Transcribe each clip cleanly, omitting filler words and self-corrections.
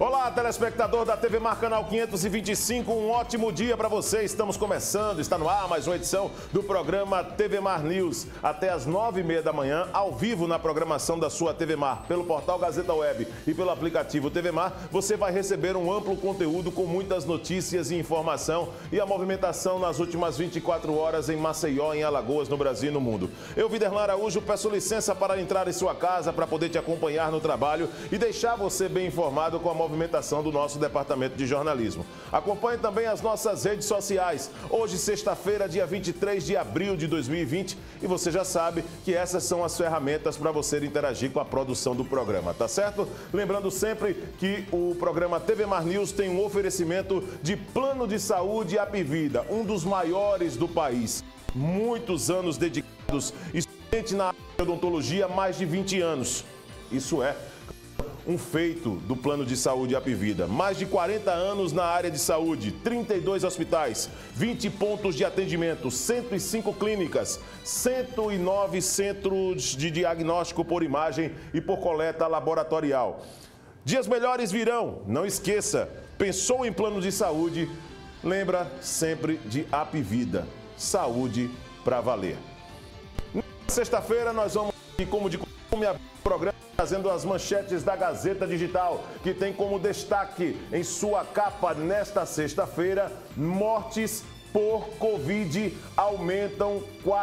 Olá, telespectador da TV Mar Canal 525, um ótimo dia para você. Estamos começando, está no ar mais uma edição do programa TV Mar News. Até às 9h30 da manhã, ao vivo na programação da sua TV Mar, pelo portal Gazeta Web e pelo aplicativo TV Mar, você vai receber um amplo conteúdo com muitas notícias e informação e a movimentação nas últimas 24 horas em Maceió, em Alagoas, no Brasil e no mundo. Eu, Viderlan Araújo, peço licença para entrar em sua casa para poder te acompanhar no trabalho e deixar você bem informado com a movimentação do nosso departamento de jornalismo. Acompanhe também as nossas redes sociais. Hoje, sexta-feira, dia 23 de abril de 2020, e você já sabe que essas são as ferramentas para você interagir com a produção do programa, tá certo? Lembrando sempre que o programa TV Mar News tem um oferecimento de plano de saúde Apivida, um dos maiores do país. Muitos anos dedicados, experiente na área de odontologia, mais de 20 anos. Isso é um feito do plano de saúde Apivida. Mais de 40 anos na área de saúde, 32 hospitais, 20 pontos de atendimento, 105 clínicas, 109 centros de diagnóstico por imagem e por coleta laboratorial. Dias melhores virão, não esqueça, pensou em plano de saúde, lembra sempre de Apivida, saúde pra valer. Na sexta-feira nós vamos, como de costume, abrir o programa trazendo as manchetes da Gazeta Digital, que tem como destaque em sua capa nesta sexta-feira: mortes por Covid aumentam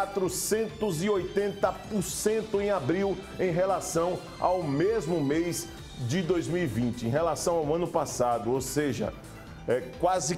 480% em abril em relação ao mesmo mês de 2020, em relação ao ano passado, ou seja, quase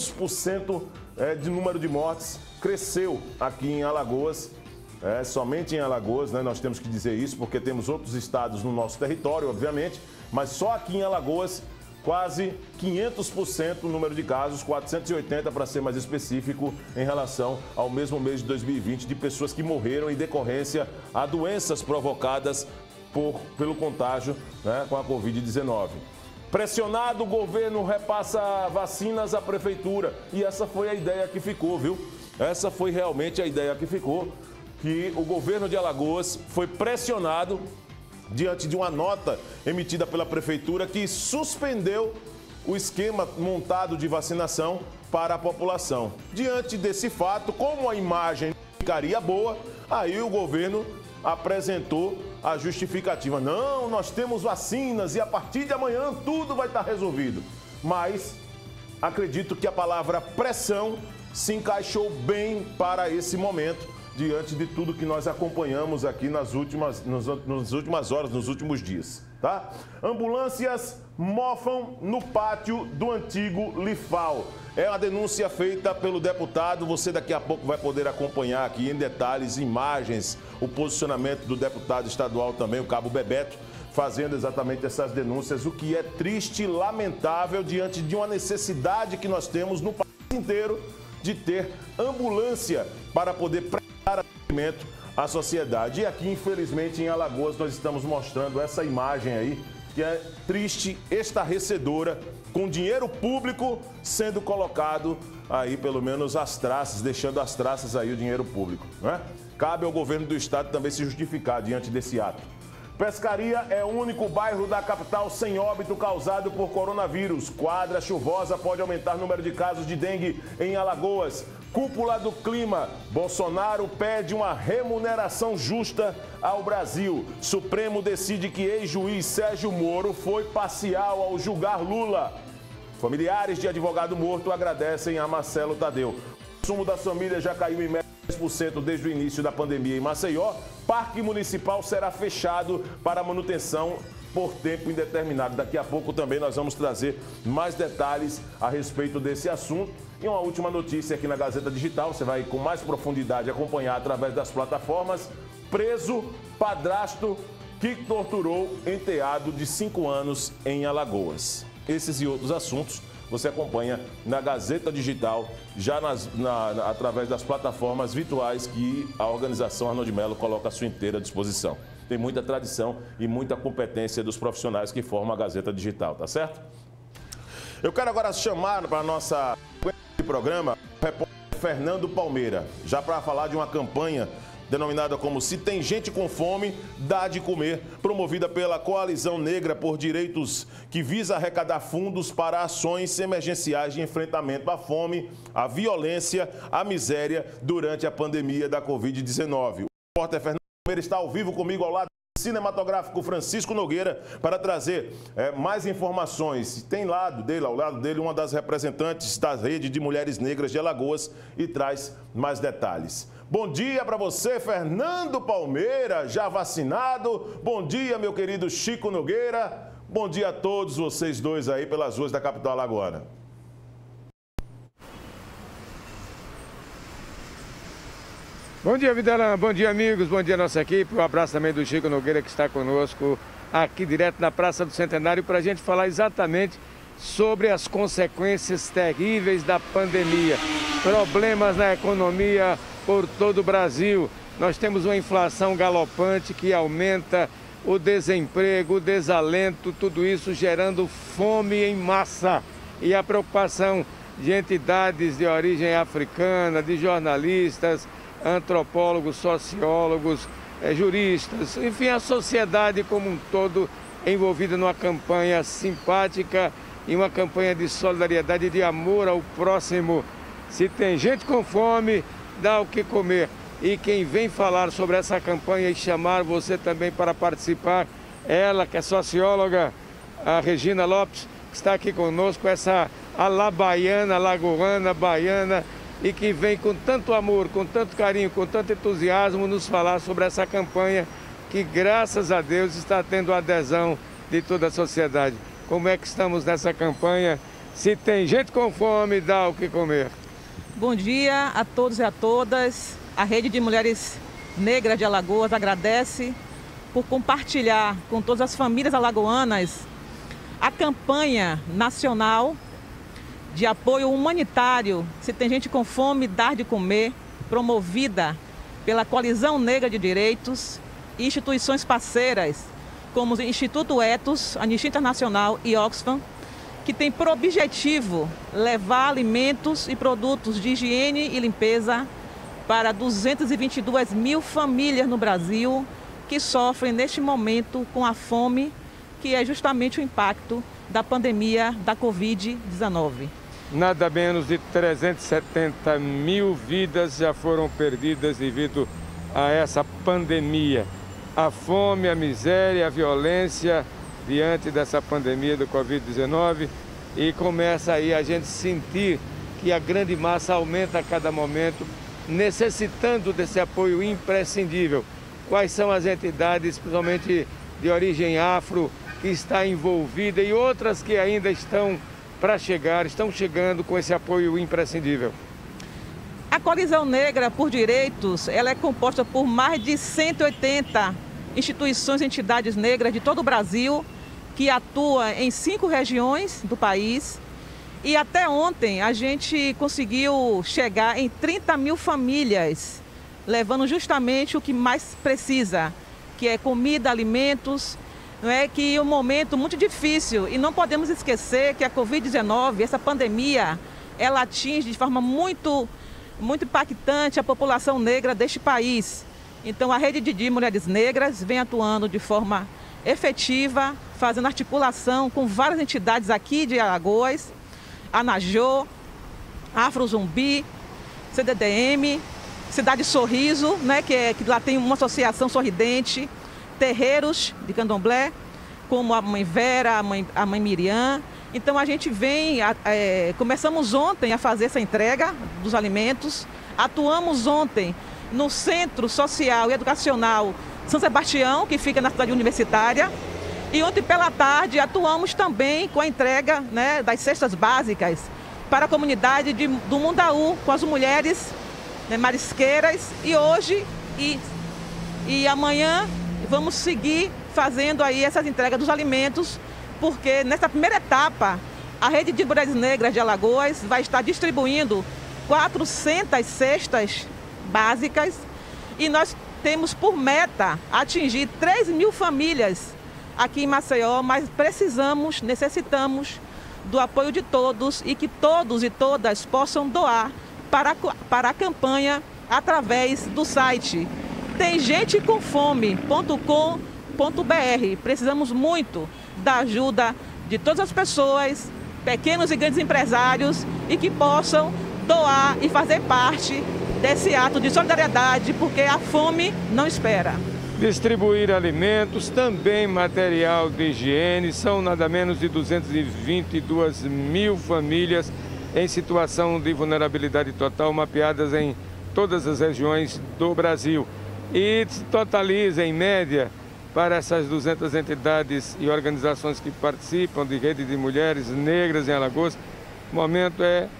500% de número de mortes cresceu aqui em Alagoas. Somente em Alagoas, né, nós temos que dizer isso, porque temos outros estados no nosso território, obviamente, mas só aqui em Alagoas, quase 500% o número de casos, 480 para ser mais específico, em relação ao mesmo mês de 2020, de pessoas que morreram em decorrência a doenças provocadas pelo contágio, né, com a Covid-19. Pressionado, o governo repassa vacinas à prefeitura, e essa foi a ideia que ficou, viu? Essa foi realmente a ideia que ficou, que o governo de Alagoas foi pressionado diante de uma nota emitida pela prefeitura que suspendeu o esquema montado de vacinação para a população. Diante desse fato, como a imagem ficaria boa, aí o governo apresentou a justificativa. Não, nós temos vacinas e a partir de amanhã tudo vai estar resolvido. Mas acredito que a palavra pressão se encaixou bem para esse momento, diante de tudo que nós acompanhamos aqui nas últimas horas, nos últimos dias, tá? Ambulâncias mofam no pátio do antigo Lifal. É uma denúncia feita pelo deputado, você daqui a pouco vai poder acompanhar aqui em detalhes, imagens, o posicionamento do deputado estadual também, o Cabo Bebeto, fazendo exatamente essas denúncias, o que é triste e lamentável diante de uma necessidade que nós temos no país inteiro de ter ambulância para poder prestar atendimento à sociedade. E aqui, infelizmente, em Alagoas, nós estamos mostrando essa imagem aí, que é triste, estarrecedora, com dinheiro público sendo colocado aí, pelo menos as traças, deixando as traças aí o dinheiro público, né? Cabe ao governo do estado também se justificar diante desse ato. Pescaria é o único bairro da capital sem óbito causado por coronavírus. Quadra chuvosa pode aumentar o número de casos de dengue em Alagoas. Cúpula do clima. Bolsonaro pede uma remuneração justa ao Brasil. Supremo decide que ex-juiz Sérgio Moro foi parcial ao julgar Lula. Familiares de advogado morto agradecem a Marcelo Tadeu. O consumo das famílias já caiu em média 10% desde o início da pandemia em Maceió. Parque municipal será fechado para manutenção por tempo indeterminado. Daqui a pouco também nós vamos trazer mais detalhes a respeito desse assunto. E uma última notícia aqui na Gazeta Digital, você vai com mais profundidade acompanhar através das plataformas. Preso padrasto que torturou enteado de 5 anos em Alagoas. Esses e outros assuntos você acompanha na Gazeta Digital, já através das plataformas virtuais que a organização Arnold Melo coloca à sua inteira disposição. Tem muita tradição e muita competência dos profissionais que formam a Gazeta Digital, tá certo? Eu quero agora chamar para a nossa programa o repórter Fernando Palmeira, já para falar de uma campanha denominada como Se Tem Gente com Fome, Dá de Comer, promovida pela Coalizão Negra por Direitos, que visa arrecadar fundos para ações emergenciais de enfrentamento à fome, à violência, à miséria durante a pandemia da Covid-19. O repórter Fernando Palmeira está ao vivo comigo ao lado do cinematográfico Francisco Nogueira para trazer mais informações. Tem ao lado dele, uma das representantes da Rede de Mulheres Negras de Alagoas e traz mais detalhes. Bom dia para você, Fernando Palmeira, já vacinado. Bom dia, meu querido Chico Nogueira. Bom dia a todos vocês dois aí pelas ruas da capital alagoana. Bom dia, Videlão. Bom dia, amigos. Bom dia, nossa equipe. Um abraço também do Chico Nogueira, que está conosco aqui direto na Praça do Centenário para a gente falar exatamente sobre as consequências terríveis da pandemia. Problemas na economia por todo o Brasil. Nós temos uma inflação galopante que aumenta o desemprego, o desalento, tudo isso gerando fome em massa. E a preocupação de entidades de origem africana, de jornalistas, antropólogos, sociólogos, juristas, enfim, a sociedade como um todo envolvida numa campanha simpática e uma campanha de solidariedade e de amor ao próximo. Se tem gente com fome, dá o que comer. E quem vem falar sobre essa campanha e chamar você também para participar, ela que é socióloga, a Regina Lopes, que está aqui conosco, essa alabaiana, alagoana, baiana, e que vem com tanto amor, com tanto carinho, com tanto entusiasmo nos falar sobre essa campanha que, graças a Deus, está tendo a adesão de toda a sociedade. Como é que estamos nessa campanha? Se tem gente com fome, dá o que comer. Bom dia a todos e a todas. A Rede de Mulheres Negras de Alagoas agradece por compartilhar com todas as famílias alagoanas a campanha nacional de apoio humanitário, Se Tem Gente com Fome, Dar de Comer, promovida pela Coalizão Negra de Direitos e instituições parceiras, como o Instituto Ethos, Anistia Internacional e Oxfam, que tem por objetivo levar alimentos e produtos de higiene e limpeza para 222 mil famílias no Brasil que sofrem neste momento com a fome, que é justamente o impacto da pandemia da Covid-19. Nada menos de 370 mil vidas já foram perdidas devido a essa pandemia. A fome, a miséria, a violência diante dessa pandemia do Covid-19, e começa aí a gente sentir que a grande massa aumenta a cada momento, necessitando desse apoio imprescindível. Quais são as entidades, principalmente de origem afro, que está envolvida e outras que ainda estão estão chegando com esse apoio imprescindível? A Coalizão Negra por Direitos, ela é composta por mais de 180 instituições e entidades negras de todo o Brasil, que atua em 5 regiões do país. E até ontem a gente conseguiu chegar em 30 mil famílias, levando justamente o que mais precisa, que é comida, alimentos. Não é que é um momento muito difícil e não podemos esquecer que a Covid-19, essa pandemia, ela atinge de forma muito impactante a população negra deste país. Então a Rede de Mulheres Negras vem atuando de forma efetiva, fazendo articulação com várias entidades aqui de Alagoas, Anajô, Afro Zumbi, CDDM, Cidade Sorriso, né, que lá tem uma associação sorridente, terreiros de candomblé, como a mãe Vera, a mãe Miriam. Então a gente começamos ontem a fazer essa entrega dos alimentos, atuamos ontem no Centro Social e Educacional São Sebastião, que fica na cidade universitária, e ontem pela tarde atuamos também com a entrega, né, das cestas básicas para a comunidade do Mundaú, com as mulheres, né, marisqueiras, e hoje e amanhã vamos seguir fazendo aí essas entregas dos alimentos, porque nessa primeira etapa a Rede de Mulheres Negras de Alagoas vai estar distribuindo 400 cestas básicas e nós temos por meta atingir 3 mil famílias aqui em Maceió, mas necessitamos do apoio de todos e que todos e todas possam doar para a campanha através do site temgentecomfome.com.br. Precisamos muito da ajuda de todas as pessoas, pequenos e grandes empresários, e que possam doar e fazer parte desse ato de solidariedade, porque a fome não espera. Distribuir alimentos, também material de higiene, são nada menos de 222 mil famílias em situação de vulnerabilidade total, mapeadas em todas as regiões do Brasil. E totaliza, em média, para essas 200 entidades e organizações que participam de rede de mulheres negras em Alagoas, o momento é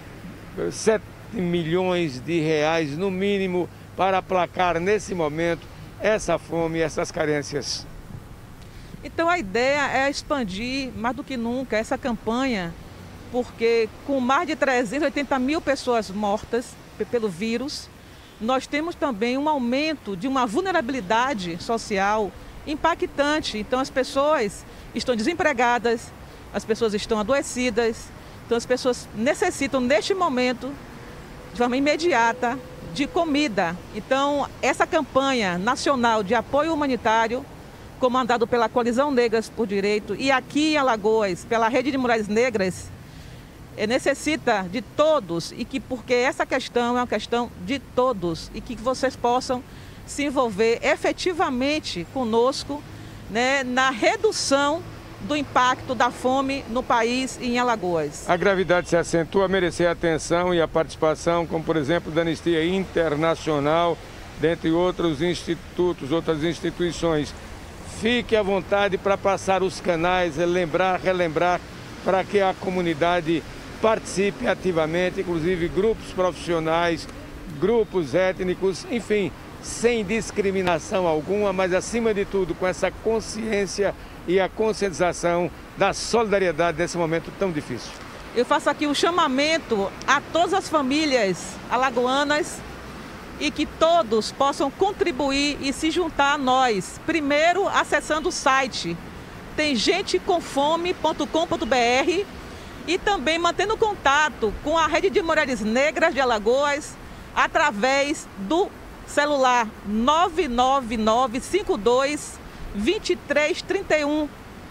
7 milhões de reais, no mínimo, para aplacar nesse momento essa fome e essas carências. Então a ideia é expandir mais do que nunca essa campanha, porque com mais de 380 mil pessoas mortas pelo vírus, nós temos também um aumento de uma vulnerabilidade social impactante. Então as pessoas estão desempregadas, as pessoas estão adoecidas, então as pessoas necessitam neste momento, de forma imediata, de comida. Então essa campanha nacional de apoio humanitário, comandado pela Coalizão Negras por Direito e aqui em Alagoas, pela Rede de Mulheres Negras, necessita de todos, e que porque essa questão é uma questão de todos, e que vocês possam se envolver efetivamente conosco, né, na redução do impacto da fome no país e em Alagoas. A gravidade se acentua a merecer a atenção e a participação, como por exemplo da Anistia Internacional, dentre outros institutos, outras instituições. Fique à vontade para passar os canais, relembrar, para que a comunidade participe ativamente, inclusive grupos profissionais, grupos étnicos, enfim, sem discriminação alguma, mas acima de tudo com essa consciência e a conscientização da solidariedade nesse momento tão difícil. Eu faço aqui um chamamento a todas as famílias alagoanas e que todos possam contribuir e se juntar a nós. Primeiro, acessando o site temgentecomfome.com.br e também mantendo contato com a Rede de Mulheres Negras de Alagoas através do celular 999522331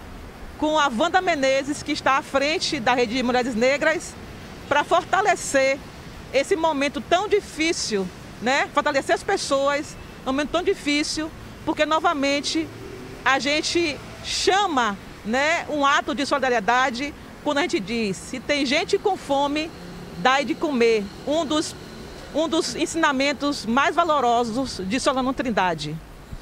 com a Wanda Menezes, que está à frente da Rede de Mulheres Negras, para fortalecer esse momento tão difícil, né? Fortalecer as pessoas, um momento tão difícil, porque novamente a gente chama, né, um ato de solidariedade quando a gente diz: se tem gente com fome, dai de comer. Um dos ensinamentos mais valorosos de Solano Trindade.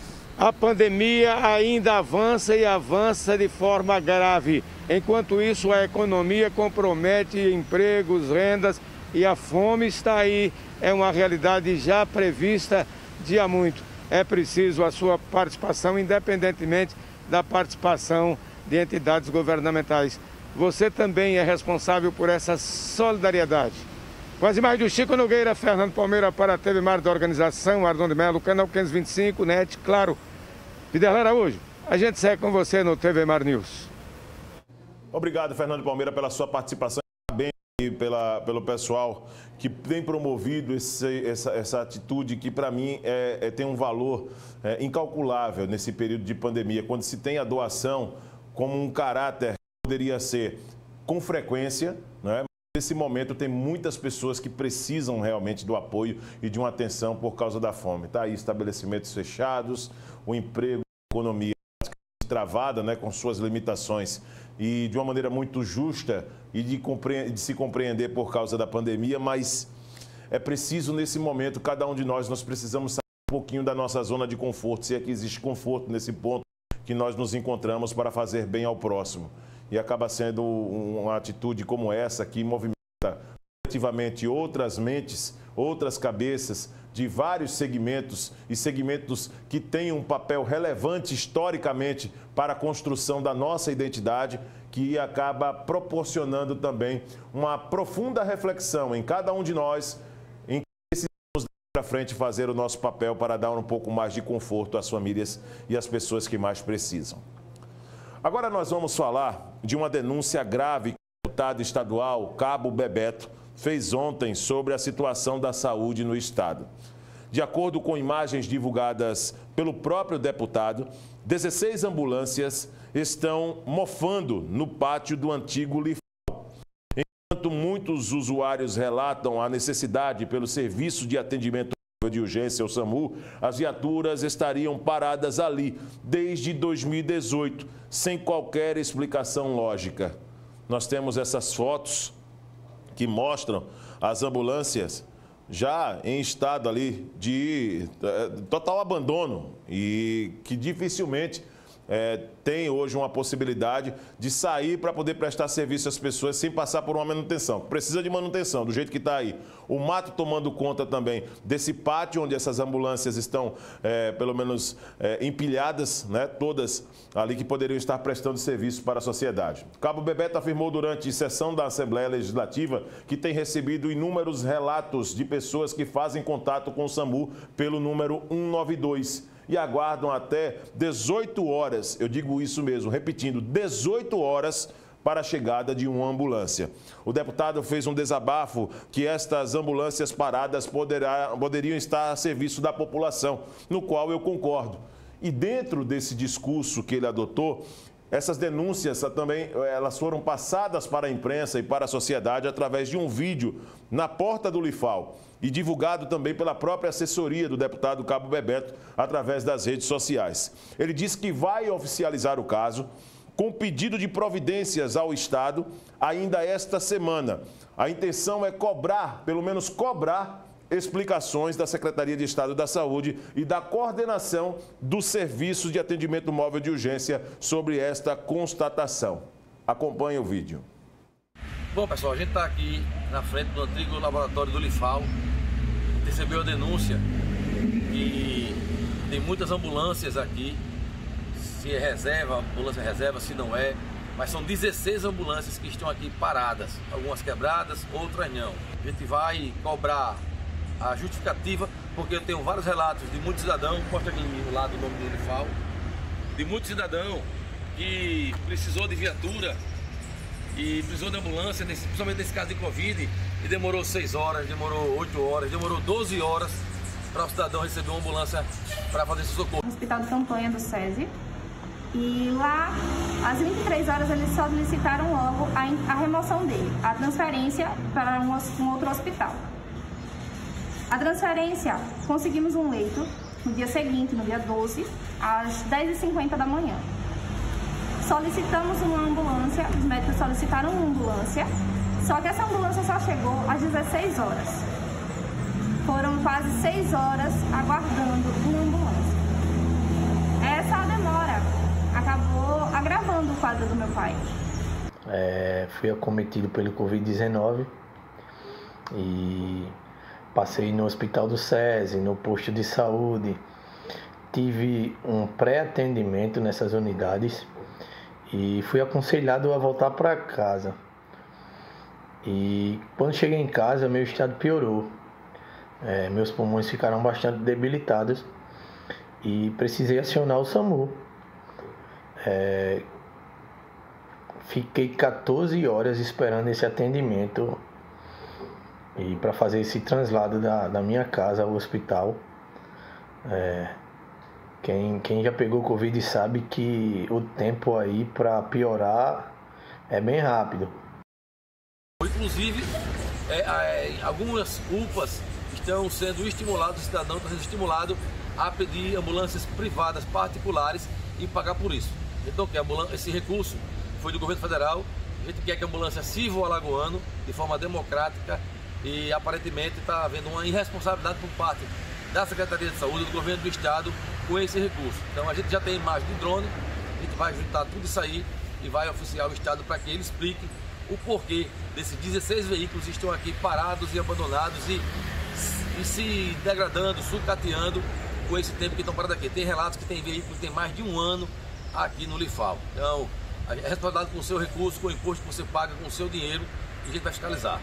A pandemia ainda avança e avança de forma grave. Enquanto isso, a economia compromete empregos, rendas, e a fome está aí. É uma realidade já prevista de há muito. É preciso a sua participação, independentemente da participação de entidades governamentais. Você também é responsável por essa solidariedade. Com as imagens do Chico Nogueira, Fernando Palmeira para a TV Mar da organização Ardon de Melo, canal 525, NET, claro. Viderlan Araújo, a gente segue com você no TV Mar News. Obrigado, Fernando Palmeira, pela sua participação. Parabéns pelo pessoal que tem promovido essa atitude que, para mim, tem um valor incalculável nesse período de pandemia. Quando se tem a doação como um caráter que poderia ser com frequência, né? Nesse momento tem muitas pessoas que precisam realmente do apoio e de uma atenção por causa da fome. Está aí estabelecimentos fechados, o emprego, a economia travada, né, com suas limitações e de uma maneira muito justa e de se compreender por causa da pandemia, mas é preciso nesse momento, cada um de nós precisamos sair um pouquinho da nossa zona de conforto, se é que existe conforto nesse ponto que nós nos encontramos, para fazer bem ao próximo. E acaba sendo uma atitude como essa que movimenta coletivamente outras mentes, outras cabeças de vários segmentos e segmentos que têm um papel relevante historicamente para a construção da nossa identidade, que acaba proporcionando também uma profunda reflexão em cada um de nós, em que precisamos para frente fazer o nosso papel para dar um pouco mais de conforto às famílias e às pessoas que mais precisam. Agora nós vamos falar de uma denúncia grave que o deputado estadual Cabo Bebeto fez ontem sobre a situação da saúde no estado. De acordo com imagens divulgadas pelo próprio deputado, 16 ambulâncias estão mofando no pátio do antigo Lifal. Enquanto muitos usuários relatam a necessidade pelo serviço de atendimento de urgência, o SAMU, as viaturas estariam paradas ali desde 2018, sem qualquer explicação lógica. Nós temos essas fotos que mostram as ambulâncias já em estado ali de total abandono e que dificilmente tem hoje uma possibilidade de sair para poder prestar serviço às pessoas sem passar por uma manutenção. Precisa de manutenção, do jeito que está aí. O mato tomando conta também desse pátio onde essas ambulâncias estão, pelo menos, empilhadas, né, todas ali que poderiam estar prestando serviço para a sociedade. Cabo Bebeto afirmou durante sessão da Assembleia Legislativa que tem recebido inúmeros relatos de pessoas que fazem contato com o SAMU pelo número 192. E aguardam até 18 horas, eu digo isso mesmo, repetindo, 18 horas para a chegada de uma ambulância. O deputado fez um desabafo que estas ambulâncias paradas poderiam estar a serviço da população, no qual eu concordo. E dentro desse discurso que ele adotou, essas denúncias também elas foram passadas para a imprensa e para a sociedade através de um vídeo na porta do Lifal e divulgado também pela própria assessoria do deputado Cabo Bebeto através das redes sociais. Ele disse que vai oficializar o caso com pedido de providências ao Estado ainda esta semana. A intenção é cobrar, pelo menos cobrar, explicações da Secretaria de Estado da Saúde e da coordenação do Serviço de Atendimento Móvel de Urgência sobre esta constatação. Acompanhe o vídeo. Bom, pessoal, a gente está aqui na frente do antigo laboratório do Lifal. Recebeu a denúncia que tem muitas ambulâncias aqui, se é reserva, ambulância reserva, se não é, mas são 16 ambulâncias que estão aqui paradas, algumas quebradas, outras não. A gente vai cobrar a justificativa, porque eu tenho vários relatos de muitos cidadãos, mostra aqui no lado do nome do Lifal, de muitos cidadãos que precisou de viatura e precisou de ambulância, principalmente nesse caso de Covid, e demorou 6 horas, demorou 8 horas, demorou 12 horas para o cidadão receber uma ambulância para fazer esse socorro. No hospital de campanha do SESI, e lá, às 23 horas, eles solicitaram logo a remoção dele, a transferência para um outro hospital. A transferência, conseguimos um leito no dia seguinte, no dia 12, às 10h50 da manhã. Solicitamos uma ambulância, os médicos solicitaram uma ambulância, só que essa ambulância só chegou às 16 horas. Foram quase 6 horas aguardando uma ambulância. Essa demora acabou agravando o quadro do meu pai. Fui acometido pelo Covid-19 e passei no hospital do SESI, no posto de saúde. Tive um pré-atendimento nessas unidades e fui aconselhado a voltar para casa. E quando cheguei em casa, meu estado piorou. Meus pulmões ficaram bastante debilitados e precisei acionar o SAMU. Fiquei 14 horas esperando esse atendimento e para fazer esse translado da minha casa ao hospital. Quem já pegou Covid sabe que o tempo aí para piorar é bem rápido. Inclusive, algumas UPAs estão sendo estimulados, o cidadão está sendo estimulado a pedir ambulâncias privadas, particulares e pagar por isso. Então, esse recurso foi do governo federal, a gente quer que a ambulância sirva o alagoano de forma democrática e aparentemente está havendo uma irresponsabilidade por parte da Secretaria de Saúde, do governo do Estado, com esse recurso. Então a gente já tem imagem de drone, a gente vai juntar tudo isso aí e vai oficiar o Estado para que ele explique o porquê desses 16 veículos que estão aqui parados e abandonados e se degradando, sucateando com esse tempo que estão parados aqui. Tem relatos que tem veículos que tem mais de 1 ano aqui no Lifal. Então, é responsabilidade com o seu recurso, com o imposto que você paga, com o seu dinheiro, e a gente vai fiscalizar.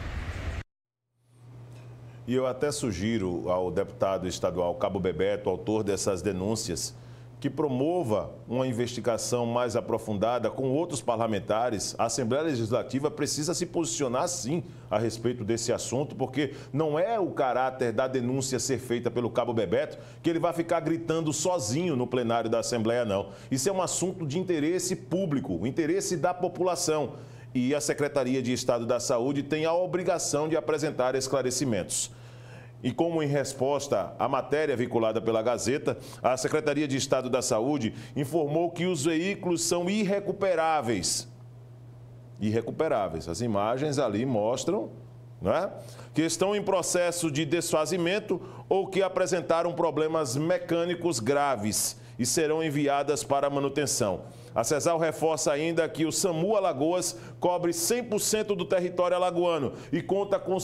E eu até sugiro ao deputado estadual Cabo Bebeto, autor dessas denúncias, que promova uma investigação mais aprofundada com outros parlamentares. A Assembleia Legislativa precisa se posicionar, sim, a respeito desse assunto, porque não é o caráter da denúncia ser feita pelo Cabo Bebeto que ele vai ficar gritando sozinho no plenário da Assembleia, não. Isso é um assunto de interesse público, o interesse da população. E a Secretaria de Estado da Saúde tem a obrigação de apresentar esclarecimentos. E como em resposta à matéria vinculada pela Gazeta, a Secretaria de Estado da Saúde informou que os veículos são irrecuperáveis. Irrecuperáveis. As imagens ali mostram, né, que estão em processo de desfazimento ou que apresentaram problemas mecânicos graves e serão enviadas para manutenção. A CESAL reforça ainda que o SAMU Alagoas cobre 100% do território alagoano e conta com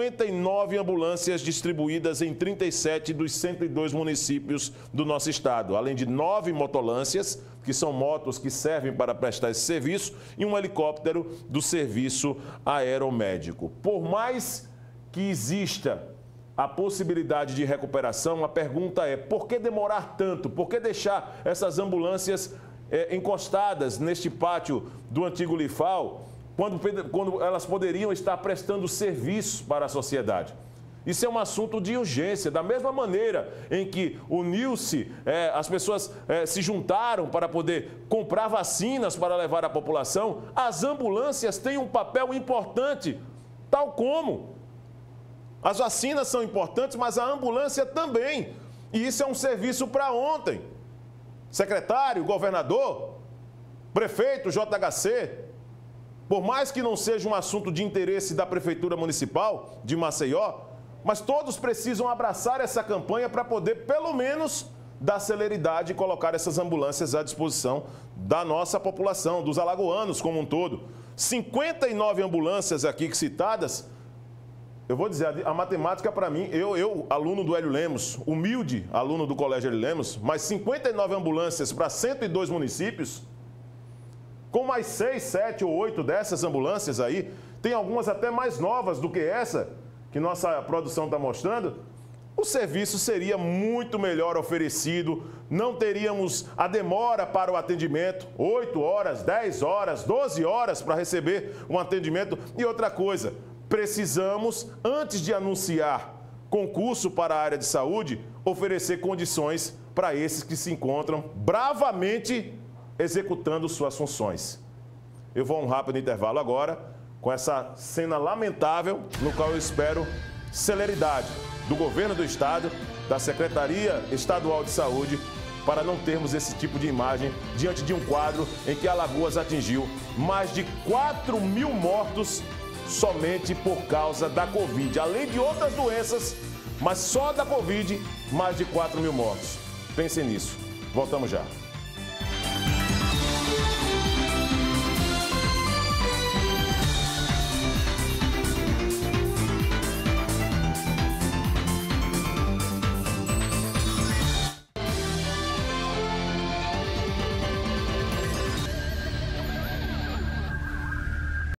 59 ambulâncias distribuídas em 37 dos 102 municípios do nosso estado, além de 9 motolâncias, que são motos que servem para prestar esse serviço, e um helicóptero do serviço aeromédico. Por mais que exista a possibilidade de recuperação, a pergunta é: por que demorar tanto? Por que deixar essas ambulâncias encostadas neste pátio do antigo Lifal, quando elas poderiam estar prestando serviço para a sociedade? Isso é um assunto de urgência. Da mesma maneira em que uniu-se, as pessoas se juntaram para poder comprar vacinas para levar à população, as ambulâncias têm um papel importante, tal como as vacinas são importantes, mas a ambulância também. E isso é um serviço para ontem. Secretário, governador, prefeito, JHC, por mais que não seja um assunto de interesse da Prefeitura Municipal de Maceió, mas todos precisam abraçar essa campanha para poder, pelo menos, dar celeridade e colocar essas ambulâncias à disposição da nossa população, dos alagoanos como um todo. 59 ambulâncias aqui citadas. Eu vou dizer, a matemática para mim, eu, aluno do Hélio Lemos, humilde aluno do Colégio Hélio Lemos, mas 59 ambulâncias para 102 municípios, com mais 6, 7 ou 8 dessas ambulâncias aí, tem algumas até mais novas do que essa, que nossa produção está mostrando, o serviço seria muito melhor oferecido, não teríamos a demora para o atendimento, 8 horas, 10 horas, 12 horas para receber um atendimento. E outra coisa, precisamos, antes de anunciar concurso para a área de saúde, oferecer condições para esses que se encontram bravamente executando suas funções. Eu vou a um rápido intervalo agora, com essa cena lamentável, no qual eu espero celeridade do governo do estado, da Secretaria Estadual de Saúde, para não termos esse tipo de imagem diante de um quadro em que Alagoas atingiu mais de 4 mil mortos somente por causa da Covid, além de outras doenças, mas só da Covid, mais de 4 mil mortos. Pensem nisso. Voltamos já.